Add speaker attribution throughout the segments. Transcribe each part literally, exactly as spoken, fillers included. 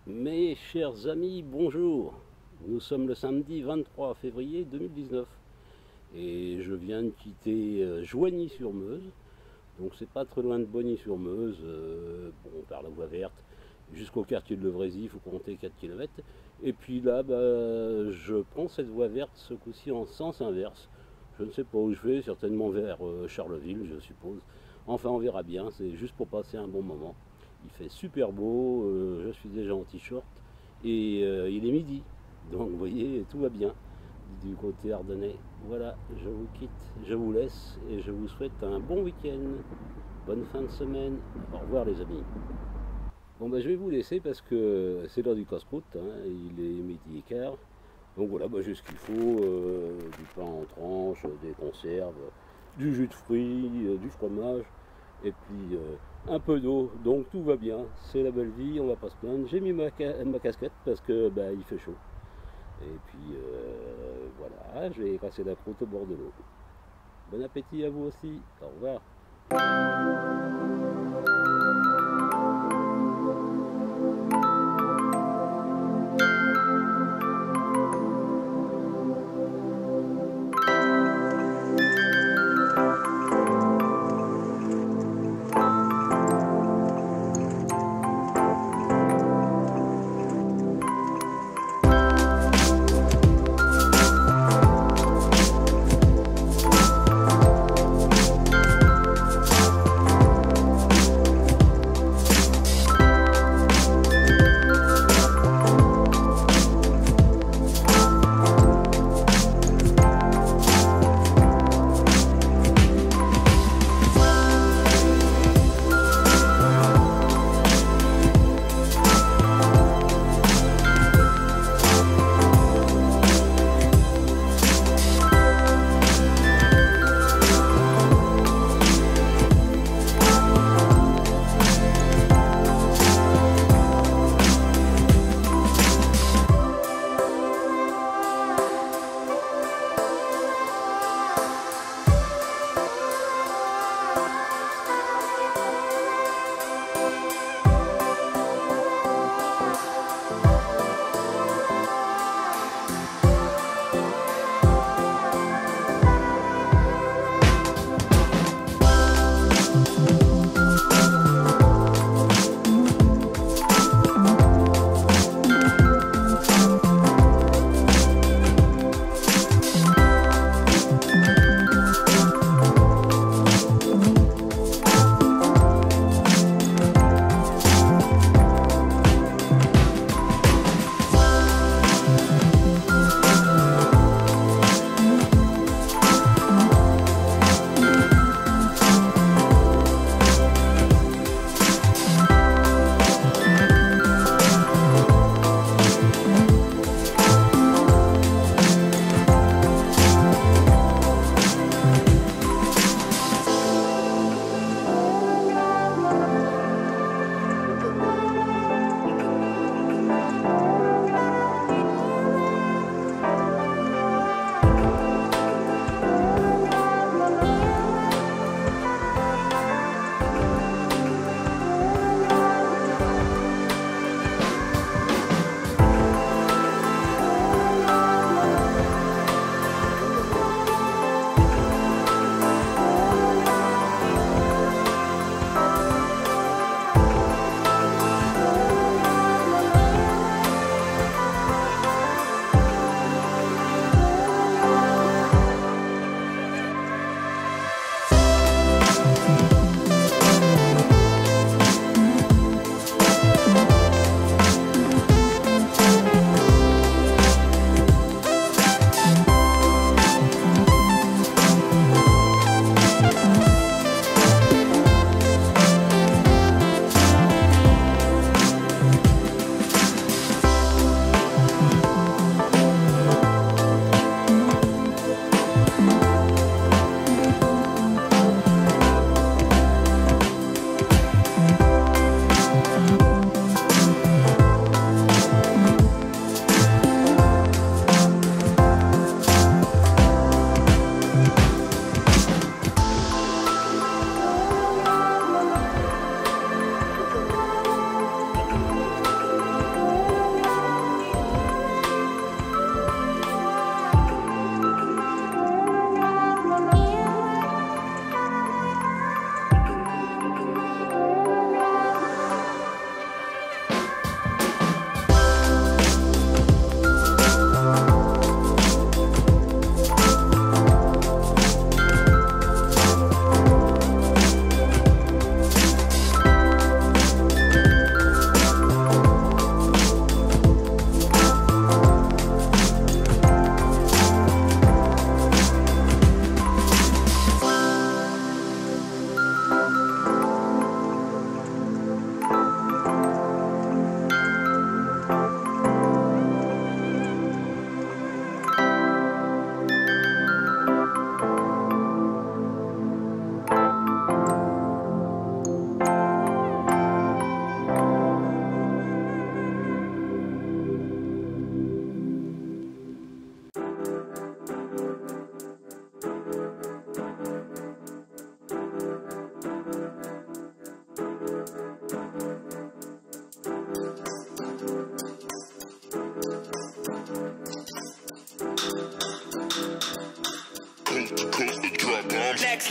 Speaker 1: Mes chers amis, bonjour. Nous sommes le samedi vingt-trois février deux mille dix-neuf et je viens de quitter euh, Joigny-sur-Meuse. Donc c'est pas très loin de Bogny-sur-Meuse, euh, bon, par la voie verte, jusqu'au quartier de Levrézy, il faut compter quatre kilomètres. Et puis là, bah, je prends cette voie verte ce coup-ci en sens inverse. Je ne sais pas où je vais, certainement vers euh, Charleville, je suppose. Enfin, on verra bien, c'est juste pour passer un bon moment. Il fait super beau, euh, je suis déjà en t-shirt et euh, il est midi. Donc vous voyez, tout va bien du côté ardennais. Voilà, je vous quitte, je vous laisse et je vous souhaite un bon week-end. Bonne fin de semaine. Au revoir les amis. Bon ben je vais vous laisser parce que c'est l'heure du casse-croûte, hein, il est midi et quart. Donc voilà, bah, j'ai ce qu'il faut, euh, du pain en tranches, des conserves, du jus de fruits, euh, du fromage, et puis euh, un peu d'eau, donc tout va bien, c'est la belle vie, on va pas se plaindre. J'ai mis ma, ca ma casquette parce que bah, il fait chaud. Et puis euh, voilà, je vais casser la croûte au bord de l'eau. Bon appétit à vous aussi, au revoir.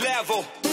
Speaker 2: level.